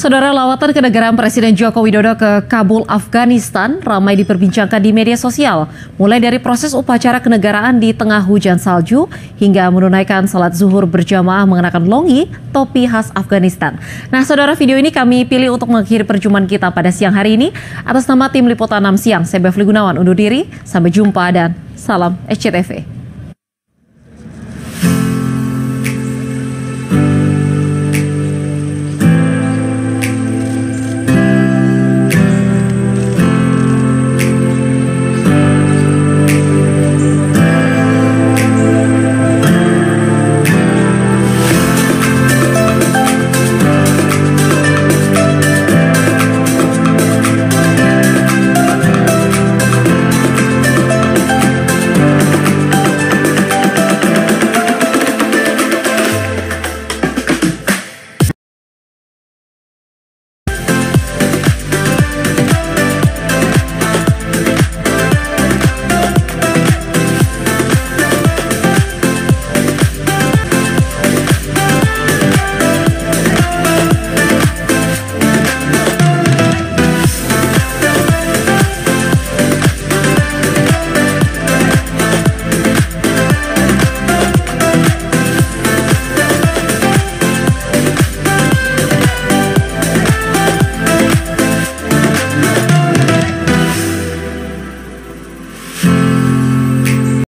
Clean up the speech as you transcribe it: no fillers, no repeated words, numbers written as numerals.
Saudara, lawatan kenegaraan Presiden Joko Widodo ke Kabul, Afghanistan ramai diperbincangkan di media sosial. Mulai dari proses upacara kenegaraan di tengah hujan salju hingga menunaikan salat zuhur berjamaah mengenakan longi, topi khas Afghanistan. Nah, saudara, video ini kami pilih untuk mengakhiri perjumpaan kita pada siang hari ini. Atas nama tim Liputan 6 Siang, saya Bevli Gunawan undur diri. Sampai jumpa dan salam SCTV.